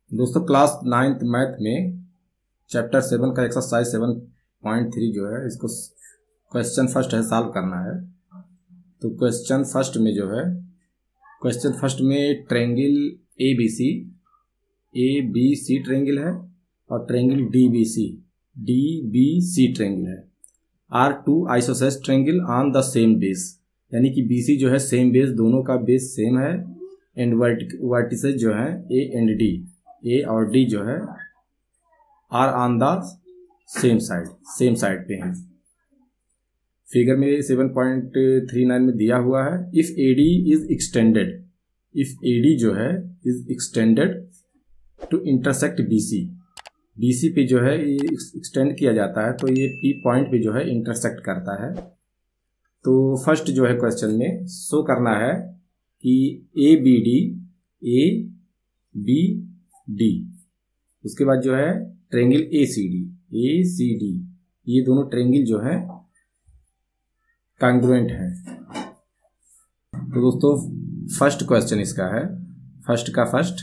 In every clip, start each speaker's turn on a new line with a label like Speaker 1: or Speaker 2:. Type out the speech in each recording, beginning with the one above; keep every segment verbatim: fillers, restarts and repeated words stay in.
Speaker 1: दोस्तों class ninth math में chapter seven का एक्सरसाइज सेवन पॉइंट थ्री जो है, इसको क्वेश्चन फर्स्ट है सॉल्व करना है। तो क्वेश्चन फर्स्ट में जो है, क्वेश्चन फर्स्ट में triangle A B C A B C triangle है और triangle D B C D B C triangle है। Are two isosceles triangle on the same base, यानी कि बी सी जो है सेम बेस, दोनों का बेस सेम है। एंड वर्टिसेस जो है ए एंड डी, ए और डी जो है are on the same side, same side पे हैं। फिगर में सेवन पॉइंट थ्री नाइन में दिया हुआ है, if A D is extended, if A D जो है is extended to intersect B C, B C पे जो है ये एक्सटेंड किया जाता है तो ये पी पॉइंट पे जो है इंटरसेक्ट करता है। तो फर्स्ट जो है क्वेश्चन में शो करना है कि A B D, A B D, उसके बाद जो है triangle A C D, A C D, ये दोनों ट्रायंगल जो है कॉन्ग्रुएंट है। तो दोस्तों फर्स्ट क्वेश्चन इसका है, फर्स्ट का फर्स्ट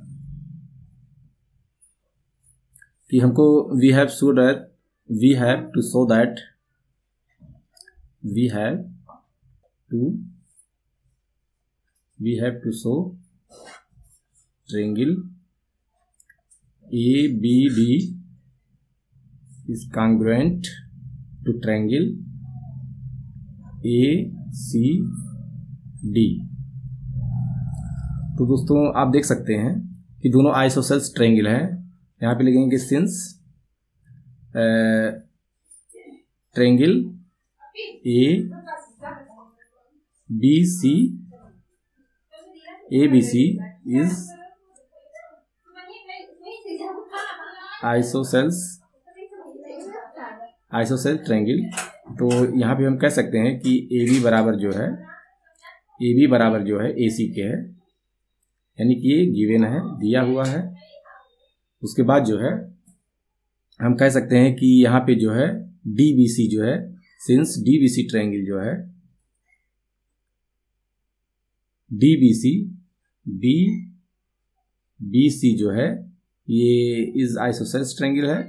Speaker 1: कि हमको we have show that, we have to show that, we have to we have to show triangle A B D is congruent to triangle A C D। तो दोस्तों आप देख सकते हैं कि दोनों आइसोसेलेस ट्रायंगल हैं। यहाँ पे लिखेंगे since triangle A B C A B C is isosceles isosceles triangle. तो यहाँ पे हम कह सकते हैं कि ए बी बराबर जो है, ए बी बराबर जो है ए सी के है, यानी कि ये गिवन है, दिया हुआ है। उसके बाद जो है हम कह सकते हैं कि यहाँ पे जो है डी बी सी जो है, since D B C triangle जो है, D B C D B C जो है ये इज आइसोसेलेस ट्रायंगल है,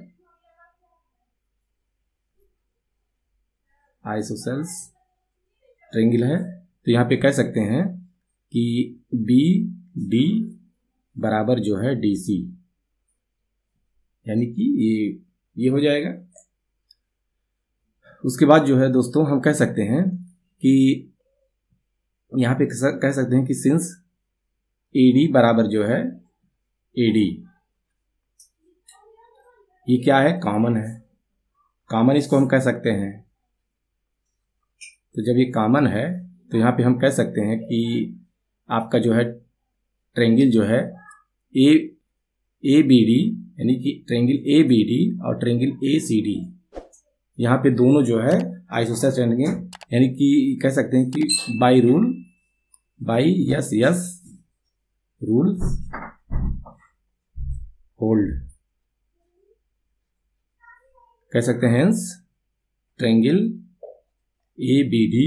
Speaker 1: आइसोसेलेस ट्रायंगल है। तो यहाँ पे कह सकते हैं कि बी डी बराबर जो है डी सी, यानी कि ये ये हो जाएगा। उसके बाद जो है दोस्तों हम कह सकते हैं कि यहाँ पे कह सकते हैं कि सिंस ए डी बराबर जो है ए डी, ये क्या है, कॉमन है, कॉमन इसको हम कह सकते हैं। तो जब ये कॉमन है तो यहाँ पे हम कह सकते हैं कि आपका जो है ट्रायंगल जो है ए ए बी डी, यानी कि ट्रायंगल ए बी डी और ट्रायंगल ए सी डी, यहाँ पे दोनों जो है आइसोसेलेस ट्रायंगल, यानी कि कह सकते हैं कि by rule, by S S rule hold, कह सकते हैं hence triangle A B D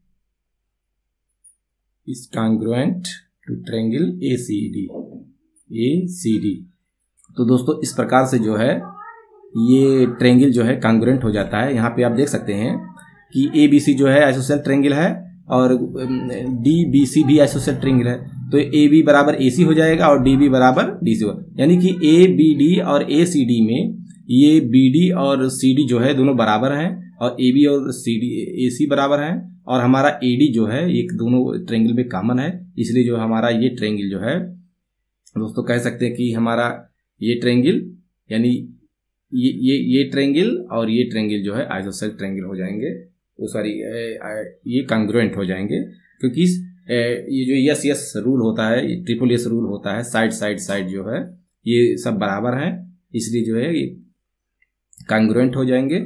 Speaker 1: is congruent to triangle A C D, A C D. तो दोस्तों इस प्रकार से जो है ये ट्रायंगल जो है कॉन्ग्रुएंट हो जाता है। यहाँ पे आप देख सकते हैं कि ए बी सी जो है आइसोसेलेस ट्रायंगल है और डी बी सी भी आइसोसेलेस ट्रायंगल है। तो ए बी बराबर ए सी हो जाएगा और डी बी बराबर डी सी हो, यानी कि ए बी डी और ए सी डी में ये बी डी और सी डी जो है दोनों बराबर हैं और ए बी और सी डी ए सी बराबर हैं, और हमारा ए डी जो है एक दोनों ट्रायंगल में कॉमन है। इसलिए जो हमारा ये ट्रायंगल जो है दोस्तों कह सकते हैं कि हमारा ये ट्रायंगल, यानी ये ये ये ट्रायंगल और ये ट्रायंगल जो है आइसोसेलेस ट्रायंगल हो जाएंगे, वो सॉरी ये कॉन्ग्रुएंट हो जाएंगे, क्योंकि ये जो यस यस रूल होता है, ये ट्रिपल यस रूल होता है, साइड साइड साइड जो है ये सब बराबर हैं, इसलिए जो है ये कॉन्ग्रुएंट हो जाएंगे।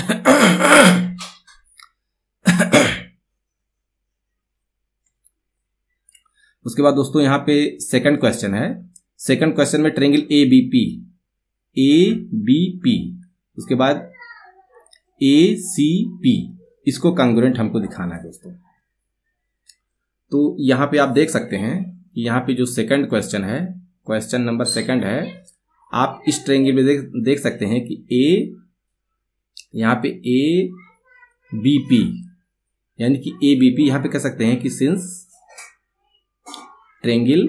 Speaker 1: उसके बाद दोस्तों यहाँ पे सेकंड क्वेश्चन है। सेकंड क्वेश्चन में triangle A B P, A B P, उसके बाद ए सी पी, इसको कॉन्ग्रुएंट हमको दिखाना है दोस्तों। तो यहाँ पे आप देख सकते हैं कि यहाँ पे जो सेकंड क्वेश्चन है, क्वेश्चन नंबर सेकंड है, आप इस ट्रायंगल में देख देख सकते हैं कि ए, यहाँ पे ए बी पी, यानी कि ए बी पी यहाँ पे कह सकते हैं कि since triangle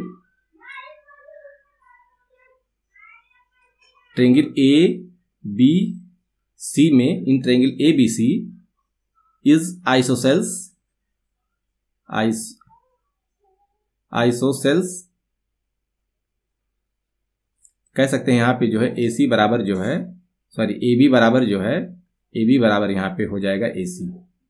Speaker 1: triangle A B C में, in triangle A B C is isosceles ice isosceles कह सकते हैं यहाँ पे जो है ए सी बराबर जो है, सॉरी ए बी बराबर जो है, ए बी बराबर यहाँ पे हो जाएगा ए सी,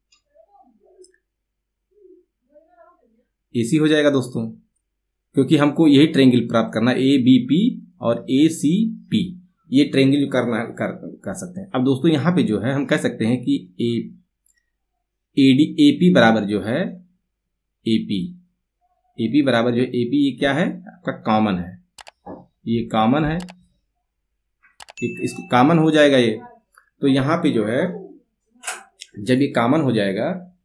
Speaker 1: ए सी हो जाएगा दोस्तों, क्योंकि हमको यही ट्रायंगल प्राप्त करना, ए बी पी और ए सी पी, ये ट्रायंगल करना कर कर सकते हैं। अब दोस्तों यहाँ पे जो है हम कह सकते हैं कि ए ए डी ए पी बराबर जो है ए पी, ए पी बराबर जो है ए पी, ये क्या है आपका कॉमन है, ये कॉमन है, इसको कॉमन हो जाएगा ये। तो यहाँ पे जो है जब ये कॉमन हो जाएगा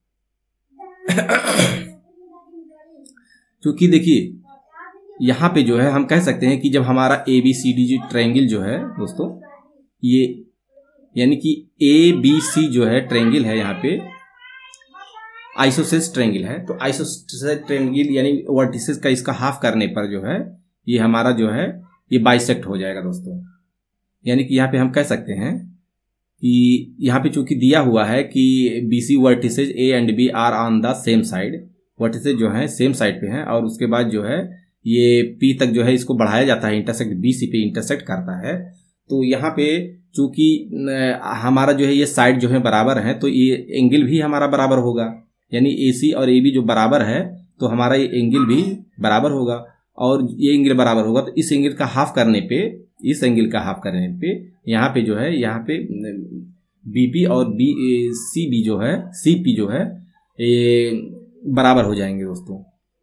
Speaker 1: क्योंकि देखिए यहाँ पे जो है हम कह सकते हैं कि जब हमारा ए बी सी डी जो ट्रायंगल जो है दोस्तों, ये यानी कि ए बी सी जो है ट्रायंगल है, यहाँ पे आइसोसेल्स ट्रायंगल है, तो आइसोसेल्स ट्रायंगल यानी वर्टिसेस का इसका हाफ करने पर जो है ये हमारा जो है ये बाइसेक्ट हो जाएगा दोस्तों। यानी कि यहाँ पे हम कह सकते हैं कि यहाँ पे चूंकि दिया हुआ है कि B C vertices A and B are on the same side, vertices जो है सेम साइड पे हैं, और उसके बाद जो है ये पी तक जो है इसको बढ़ाया जाता है, इंटरसेक्ट बी सी पे इंटरसेक्ट करता है। तो यहाँ पे चूंकि हमारा जो है ये साइड जो है बराबर है, तो ये एंगल भी हमारा बराबर होगा, यानी ए सी और ए बी जो बराबर है तो हमारा ये एंगल भी बराबर होगा, और ये एंगल बराबर होगा तो इस एंगल का हाफ करने पे, इस एंगल का हाफ करने पे यहाँ पे जो है, यहाँ पे बी पी और बी सी बी जो है, सी पी जो है ये बराबर हो जाएंगे दोस्तों।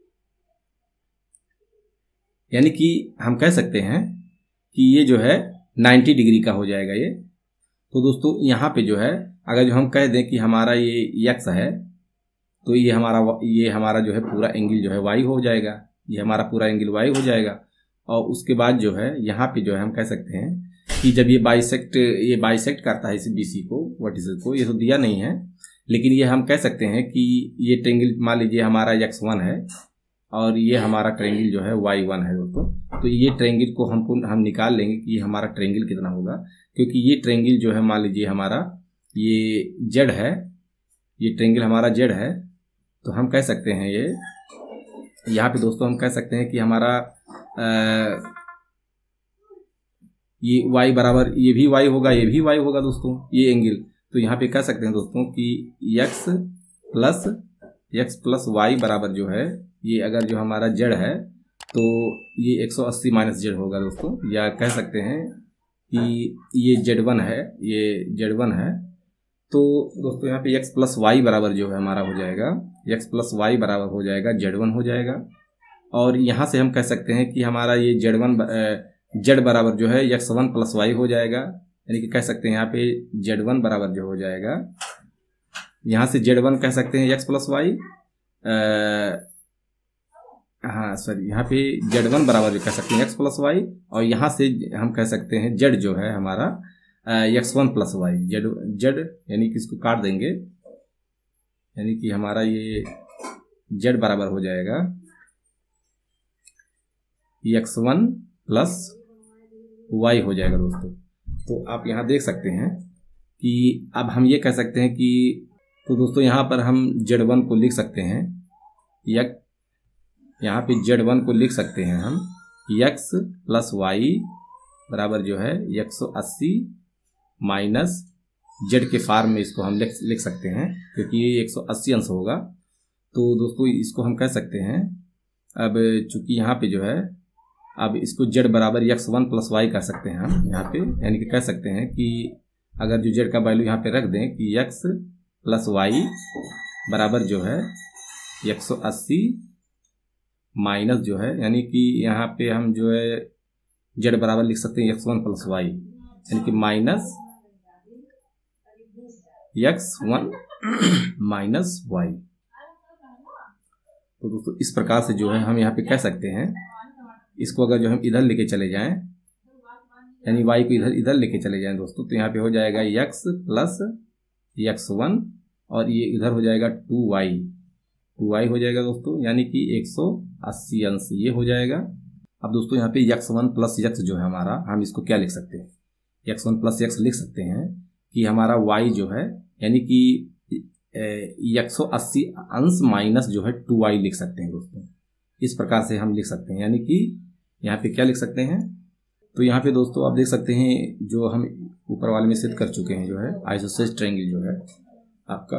Speaker 1: यानी कि हम कह सकते हैं कि ये जो है नब्बे डिग्री का हो जाएगा ये। तो दोस्तों यहाँ पे जो है अगर जो हम कह दें कि हमारा ये एक्स है, तो ये हमारा ये हमारा जो है पूरा एंगल जो है वाई हो जाएगा, ये हमारा पूरा एंगल वाई हो जाएगा। और उसके बाद जो है यहाँ पे जो है हम कह सकते हैं कि जब ये बाइसेक्ट ये बाइसेक्ट करता है इस बीसी को, वर्टिसेस को, ये तो दिया नहीं है, लेकिन ये हम कह सकते हैं कि ये ट्रायंगल मान लीजिए हमारा एक्स वन है और ये हमारा ट्रायंगल जो है वाई वन है दोस्तों। तो ये ट्रायंगल को हमको हम निकाल लेंगे कि हमारा ट्रायंगल कितना होगा, क्योंकि ये ट्रायंगल जो है मान लीजिए हमारा ये जेड है, ये ट्रायंगल हमारा जेड है, तो हम कह सकते हैं ये यहाँ पे दोस्तों हम कह सकते हैं कि हमारा आ, ये y बराबर, ये भी y होगा, ये भी y होगा दोस्तों, ये एंगल। तो यहाँ पे कह सकते हैं दोस्तों कि x plus X plus Y बराबर जो है, ये अगर जो हमारा जेड है तो ये एक सौ अस्सी माइनस जेड होगा दोस्तों, या कह सकते हैं कि ये जेड वन है, ये जेड वन है। तो दोस्तों यहाँ पे x प्लस वाई बराबर जो है हमारा हो जाएगा, x प्लस वाई बराबर हो जाएगा जेड वन हो जाएगा। और यहाँ से हम कह सकते हैं कि हमारा ये जेड वन जेड बराबर जो है एक्स वन प्लस वाई हो जाएगा, यानी कि कह सकते हैं यहाँ पे जेड वन बराबर जो हो जाएगा, यहाँ से जेड वन कह सकते हैं एक्स प्लस वाई, हाँ सॉरी यहाँ पे जेड वन बराबर जो कह सकते हैं एक्स प्लस वाई, और यहाँ से हम कह सकते हैं जेड जो है हमारा X one plus Y, Z Z यानी कि इसको काट देंगे, यानी कि हमारा ये जेड बराबर हो जाएगा एक्स वन प्लस वाई हो जाएगा दोस्तों। तो आप यहाँ देख सकते हैं कि अब हम ये कह सकते हैं कि, तो दोस्तों यहाँ पर हम जेड वन को लिख सकते हैं, या यहाँ पे जेड वन को लिख सकते हैं हम एक्स प्लस वाई बराबर जो है एक सौ अस्सी माइनस जेड के फार्म में इसको हम लिख लिख सकते हैं, क्योंकि ये एक सौ अस्सी अंश होगा। तो दोस्तों इसको हम कह सकते हैं, अब चूंकि यहाँ पे जो है अब इसको जेड बराबर एक्स वन प्लस वाई कर सकते हैं हम यहाँ पे, यानी कि कह सकते हैं कि अगर जो जेड का वैल्यू यहाँ पे रख दें कि एक्स प्लस वाई बराबर जो है एक सौ अस्सी माइनस जो है, यानी कि यहाँ पे हम जो है जेड बराबर लिख सकते हैं एक्स वन प्लस वाई, यानी कि minus X one minus Y. तो दोस्तों इस प्रकार से जो है हम यहाँ पे कह सकते हैं इसको अगर जो हम इधर लेके चले जाएं, यानी y को इधर इधर लेके चले जाएं दोस्तों, तो यहाँ पे हो जाएगा x प्लस एक्स वन और ये इधर हो जाएगा टू वाई, टू वाई हो जाएगा दोस्तों, यानी कि एक सौ अस्सी अंश ये हो जाएगा। अब दोस्तों यहाँ पे एक्स वन प्लस एक्स जो है हमारा, हम इसको क्या लिख सकते हैं, एक्स वन प्लस एक्स लिख सकते हैं कि हमारा y जो है यानी कि एक सौ अस्सी अंश माइनस जो है टू वाई लिख सकते हैं दोस्तों। इस प्रकार से हम लिख सकते हैं, यानी कि यहाँ पे क्या लिख सकते हैं, तो यहाँ पे दोस्तों आप देख सकते हैं जो हम ऊपर वाले में सिद्ध कर चुके हैं, जो है आइसोसेलेस ट्रायंगल जो है आपका,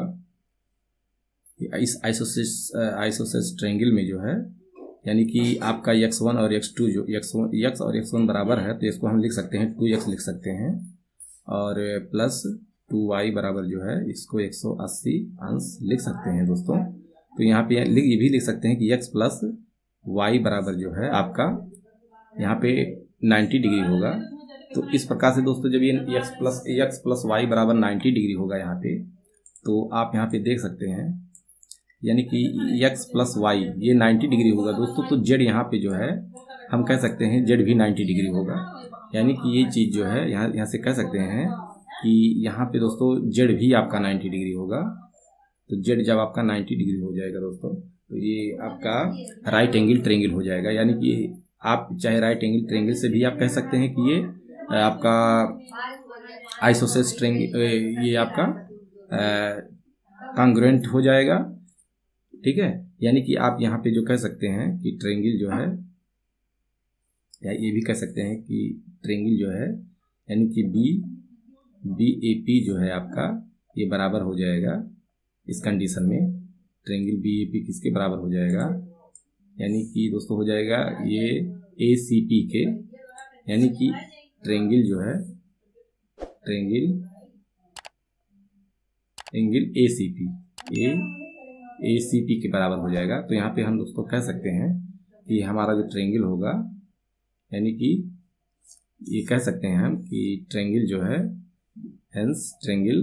Speaker 1: इस आइसोसेलेस आइसोसेलेस ट्रायंगल में जो है यानी कि आपका एक्स वन और एक्स टू जो एक्स वन एक्स और एक्स वन बराबर है, तो इसको हम लिख सकते हैं टू एक्स लिख सकते हैं, और प्लस टू वाई बराबर जो है इसको एक सौ अस्सी अंश लिख सकते हैं दोस्तों। तो यहाँ पे ये भी लिख सकते हैं कि x प्लस वाई बराबर जो है आपका यहाँ पे नब्बे डिग्री होगा। तो इस प्रकार से दोस्तों जब ये x plus X plus Y बराबर नब्बे डिग्री होगा यहाँ पे, तो आप यहाँ पे देख सकते हैं यानी कि x प्लस वाई ये नब्बे डिग्री होगा दोस्तों। तो z यहाँ पे जो है हम कह सकते हैं z भी नब्बे डिग्री होगा, यानी कि ये चीज़ जो है यहाँ यहाँ से कह सकते हैं कि यहाँ पे दोस्तों z भी आपका नब्बे डिग्री होगा। तो z जब आपका नब्बे डिग्री हो जाएगा दोस्तों, तो ये आपका राइट एंगल ट्रायंगल हो जाएगा, यानी कि आप चाहे राइट एंगल ट्रायंगल से भी आप कह सकते हैं कि ये आपका आइसोसेलेस ट्रायंगल, ये आपका कांग्रुएंट हो जाएगा, ठीक है। यानी कि आप यहाँ पे जो कह सकते हैं कि ट्रायंगल जो है, या ये भी कह सकते हैं कि ट्रायंगल जो है यानी कि बी बी ए पी जो है आपका ये बराबर हो जाएगा। इस कंडीशन में ट्रायंगल बी ए पी किसके बराबर हो जाएगा, यानी कि दोस्तों हो जाएगा ये ए सी पी के, यानी कि ट्रायंगल जो है triangle angle A C P A A C P के बराबर हो जाएगा। तो यहाँ पे हम दोस्तों कह सकते हैं कि हमारा जो ट्रायंगल होगा, यानी कि ये कह सकते हैं हम कि ट्रायंगल जो है hence triangle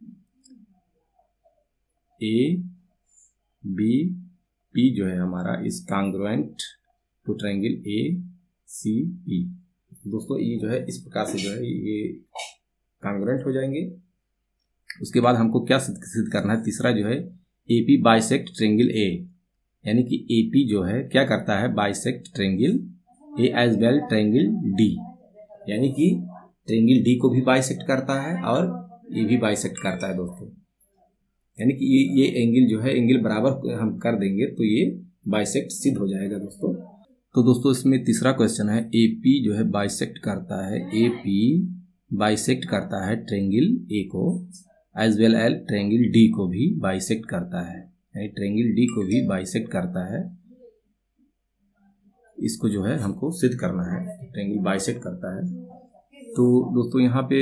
Speaker 1: A B P जो है हमारा is congruent to triangle A C P. दोस्तों ये जो है इस प्रकार से जो है ये कांग्रुएंट हो जाएंगे। उसके बाद हमको क्या सिद्ध करना है, तीसरा जो है A P bisect triangle A, यानी कि ए पी जो है क्या करता है, bisect triangle A as well triangle D, यानी कि ट्रायंगल डी को भी बाइसेक्ट करता है और ये भी बाइसेक्ट करता है दोस्तों। यानी कि ये ये एंगल जो है एंगल बराबर हम कर देंगे तो ये बाइसेक्ट सिद्ध हो जाएगा दोस्तों। तो दोस्तों इसमें तीसरा क्वेश्चन है, ए पी जो है बाइसेक्ट करता है, ए पी बाइसेक्ट करता है ट्रायंगल ए को as well L triangle D को भी बाइसेक्ट करता है, यानी ट्रायंगल डी को भी बाइसेक्ट करता है। इसको जो है हमको सिद्ध करना है, ट्रायंगल बाइसेक्ट करता है। तो दोस्तों यहाँ पे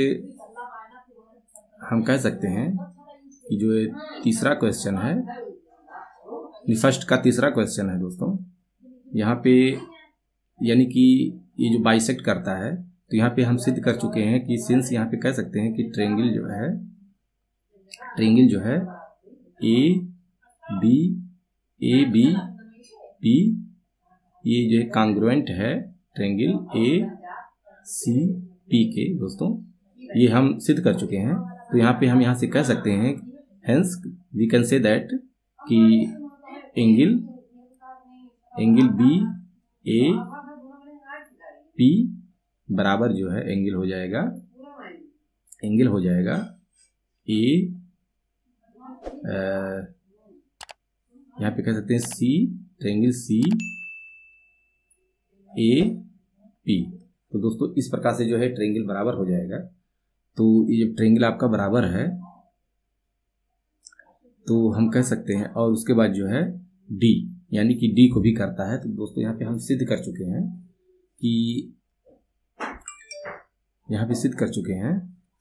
Speaker 1: हम कह सकते हैं कि जो तीसरा क्वेश्चन है, फर्स्ट का तीसरा क्वेश्चन है दोस्तों, यहाँ पे यानी कि ये जो बाइसेक्ट करता है, तो यहाँ पे हम सिद्ध कर चुके हैं कि सिंस यहाँ पे कह सकते हैं कि ट्रायंगल जो है ट्रायंगल जो है A B A B P ये जो है कांग्रुएंट है ट्रायंगल ए सी पी के दोस्तों, ये हम सिद्ध कर चुके हैं। तो यहाँ पे हम यहाँ से कह सकते हैं hence we can say that कि angle angle B A P बराबर जो है एंगल हो जाएगा एंगल हो जाएगा ए यहाँ पे कह सकते हैं सी ट्रायंगल सी ए पी। तो दोस्तों इस प्रकार से जो है ट्रायंगल बराबर हो जाएगा। तो ये जब ट्रायंगल आपका बराबर है तो हम कह सकते हैं, और उसके बाद जो है डी यानी कि डी को भी करता है। तो दोस्तों यहाँ पे हम सिद्ध कर चुके हैं कि यहाँ पे सिद्ध कर चुके हैं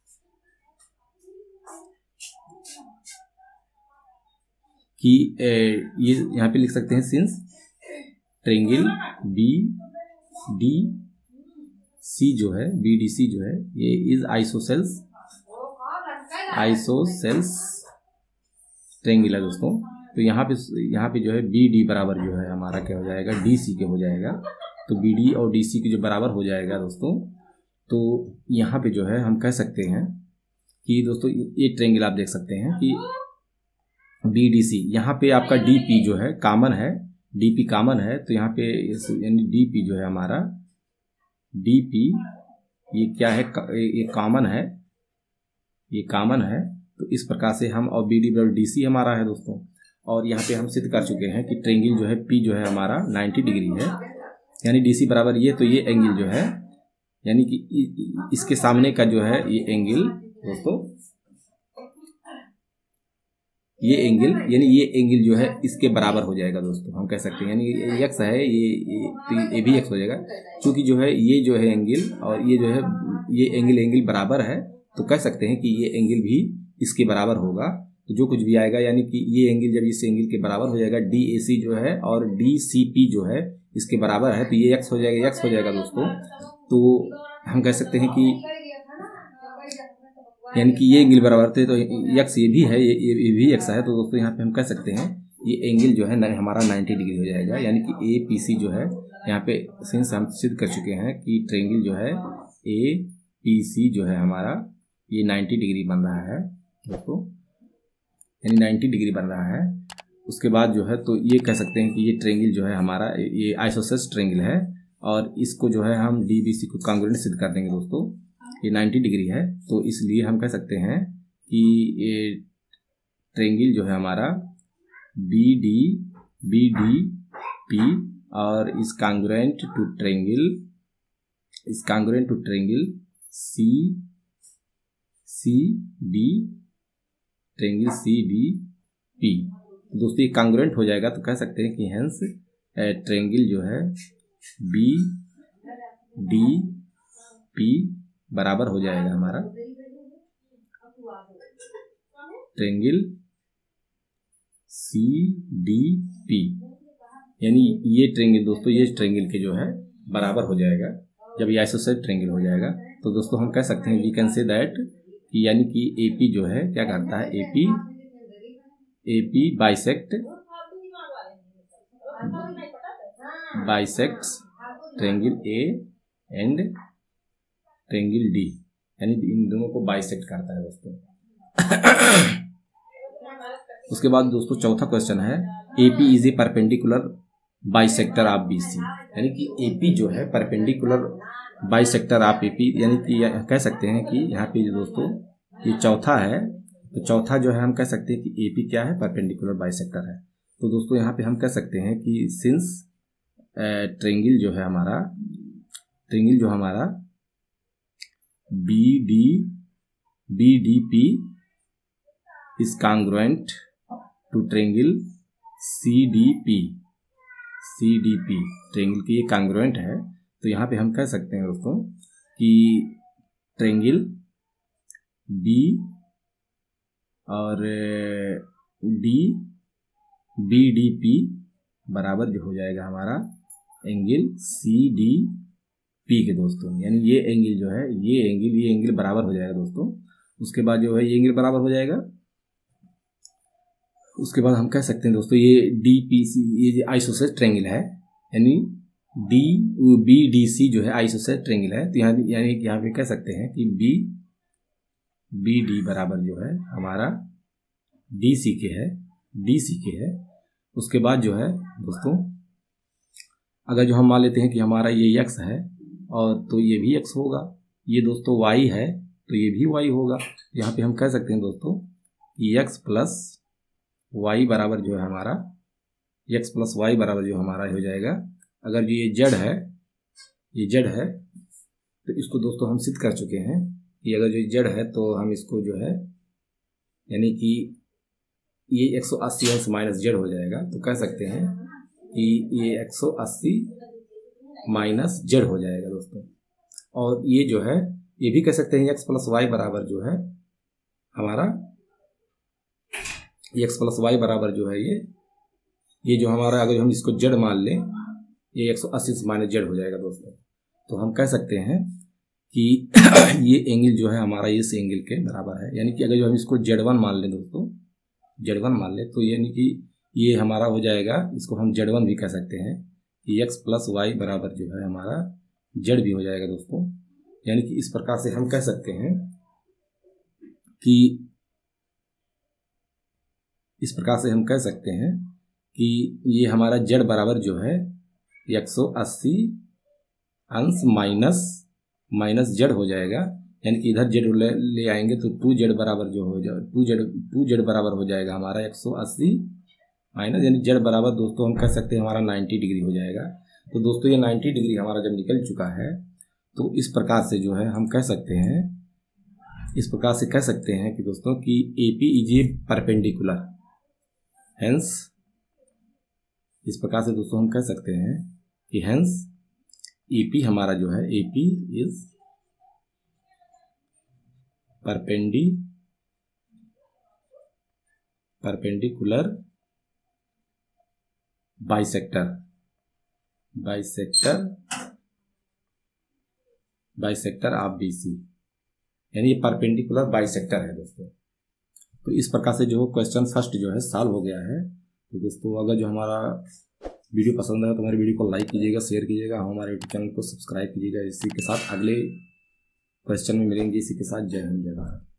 Speaker 1: कि ये यहाँ पे लिख सकते हैं since triangle B D C जो है बी डी सी जो है ये इज आइसोसेल्स आइसोसेल्स ट्रायंगल है दोस्तों। तो यहाँ पे यहाँ पे जो है बी डी बराबर जो है हमारा क्या हो जाएगा, डी सी के हो जाएगा। तो बी डी और डी सी के जो बराबर हो जाएगा दोस्तों, तो यहाँ पे जो है हम कह सकते हैं कि दोस्तों ये ट्रेंगल आप देख सकते हैं कि बी डी सी, यहाँ पे आपका डी पी जो है कॉमन है, डी पी कॉमन है, तो यहाँ पे यानी डी पी जो है हमारा डी पी ये क्या है, ये कॉमन है, ये कॉमन है। तो इस प्रकार से हम, और बी डी बराबर डी सी हमारा है दोस्तों। और यहाँ पे हम सिद्ध कर चुके हैं कि ट्रेंगल जो है पी जो है हमारा नब्बे डिग्री है, यानी डी सी बराबर ये, तो ये एंगल जो है यानी कि इसके सामने का जो है ये एंगल दोस्तों, ये एंगल यानी ये एंगल जो है इसके बराबर हो जाएगा दोस्तों, हम कह सकते हैं। यानी ये एक्स है, ये ये तो ये भी एक्स हो जाएगा, क्योंकि जो है ये जो है एंगल और ये जो है ये एंगल एंगल बराबर है, तो कह सकते हैं कि ये एंगल भी इसके बराबर होगा। तो जो कुछ भी आएगा यानी कि ये एंगल जब इस एंगल के बराबर हो जाएगा, डी ए सी जो है और डी सी पी जो है इसके बराबर है, तो ये एक्स हो जाएगा, एक्स हो जाएगा दोस्तों। तो हम कह सकते हैं कि यानी कि ये एंगल बराबर थे, तो एक्स ये भी है, ये ये भी एक्स है, तो दोस्तों यहाँ पे हम कह सकते हैं ये एंगल जो है हमारा नब्बे डिग्री हो जाएगा। यानी कि ए पी सी जो है यहाँ पे सिंस हम सिद्ध कर चुके हैं कि ट्रेंगल जो है ए पी सी जो है हमारा ये नब्बे डिग्री बन रहा है दोस्तों, यानी नब्बे डिग्री बन रहा है। उसके बाद जो है तो ये कह सकते हैं कि ये ट्रेंगल जो है हमारा ये आइसोसेलेस ट्रेंगल है, और इसको जो है हम डी बी सी को कॉन्ग्रुएंट सिद्ध कर देंगे दोस्तों। ये नब्बे डिग्री है, तो इसलिए हम कह सकते हैं कि ये ट्रेंगल जो है हमारा B D B D P और is congruent to triangle is congruent to triangle C C D triangle C D P. दोस्तों ये कॉन्ग्रुएंट हो जाएगा, तो कह सकते हैं कि हेंस ट्रेंगल जो है बी डी पी बराबर हो जाएगा हमारा ट्रेंगल सी डी पी, यानी ये ट्रेंगल दोस्तों ये ट्रेंगल के जो है बराबर हो जाएगा जब ये आइसोसेलेस ट्रेंगल हो जाएगा। तो दोस्तों हम कह सकते हैं वी कैन से दैट कि यानी कि एपी जो है क्या करता है, AP AP bisect bisects triangle A and triangle D, यानी इन दोनों को बाइसेक्ट करता है दोस्तों। उसके बाद दोस्तों चौथा क्वेश्चन है AP is a perpendicular bisector of BC, यानी कि एपी जो है परपेंडिकुलर बाइसेक्टर ऑफ एपी, यानी कि कह सकते हैं कि यहाँ पे दोस्तों ये चौथा है, तो चौथा जो है हम कह सकते हैं कि एपी क्या है, परपेंडिकुलर बाइसेक्टर है। तो दोस्तों यहाँ पे हम कह सकते हैं कि सिंस ट्रेंगल जो है हमारा ट्रेंगल जो हमारा B D B D P is congruent to triangle C D P C D P triangle की ये कॉन्ग्रुएंट है, तो यहाँ पे हम कह सकते हैं दोस्तों कि ट्रेंगल बी और डी बी डी पी बराबर जो हो जाएगा हमारा एंगल सी डी पी के दोस्तों, यानी ये एंगल जो है ये एंगल ये एंगल बराबर हो जाएगा दोस्तों। उसके बाद जो है ये एंगल बराबर हो जाएगा। उसके बाद हम कह सकते हैं दोस्तों ये डी पी सी ये आइसोसेलेस ट्रेंगल है, यानी डी बी डी सी जो है आइसोसेलेस ट्रेंगल है, तो यहाँ यानी यहाँ पे कह सकते हैं कि बी बी डी बराबर जो है हमारा डी सी के है डी सी के है। उसके बाद जो है दोस्तों अगर जो हम मान लेते हैं कि हमारा ये एक्स है और तो ये भी एक्स होगा, ये दोस्तों वाई है तो ये भी वाई होगा। यहाँ पे हम कह सकते हैं दोस्तों कि एक्स प्लस वाई बराबर जो है हमारा एक्स प्लस वाई बराबर जो हमारा हो जाएगा। अगर जो ये जेड है ये जेड है तो इसको दोस्तों हम सिद्ध कर चुके हैं कि अगर जो जेड है तो हम इसको जो है यानी कि ये एक सौ अस्सी अंश माइनस जेड हो जाएगा, तो कह सकते हैं कि ये एक सौ अस्सी माइनस जेड हो जाएगा दोस्तों। और ये जो है ये भी कह सकते हैं एक्स प्लस वाई बराबर जो है हमारा एक्स प्लस वाई बराबर जो है ये ये जो हमारा अगर हम इसको जेड मान लें ये एक सौ अस्सी से माइनस जेड हो जाएगा दोस्तों। तो हम कह सकते हैं कि ये एंगल जो है हमारा इस एंगल के बराबर है, यानी कि अगर जो हम इसको जेड वन मान लें दोस्तों जेड वन मान लें तो यानी कि ये हमारा हो जाएगा, इसको हम जेड वन भी कह सकते हैं कि एक्स प्लस वाई बराबर जो है हमारा जेड भी हो जाएगा दोस्तों। यानी कि इस प्रकार से हम कह सकते हैं कि इस प्रकार से हम कह सकते हैं कि ये हमारा जेड बराबर जो है एक सौ अस्सी अंश माइनस माइनस जेड हो जाएगा। यानी कि इधर जेड ले, ले आएंगे तो टू जेड बराबर जो हो जाए टू जेड टू जेड बराबर हो जाएगा हमारा एक सौ अस्सी माइनस, यानी जेड बराबर दोस्तों हम कह सकते हैं हमारा नब्बे डिग्री हो जाएगा। तो दोस्तों ये नब्बे डिग्री हमारा जब निकल चुका है तो इस प्रकार से जो है हम कह सकते हैं इस प्रकार से कह सकते हैं कि दोस्तों कि A P is a perpendicular, hence इस प्रकार से दोस्तों हम कह सकते हैं कि हेंस ए पी हमारा जो है A P is perpendicular perpendicular bisector bisector bisector of B C, यानी ये परपेंडिकुलर बाइसेक्टर है दोस्तों। तो इस प्रकार से जो क्वेश्चन फर्स्ट जो है सॉल्व हो गया है। तो दोस्तों अगर जो हमारा वीडियो पसंद है तो हमारे वीडियो को लाइक कीजिएगा, शेयर कीजिएगा, हमारे यूट्यूब चैनल को सब्सक्राइब कीजिएगा। इसी के साथ अगले क्वेश्चन में मिलेंगे। इसी के साथ जय हिंद जय भारत।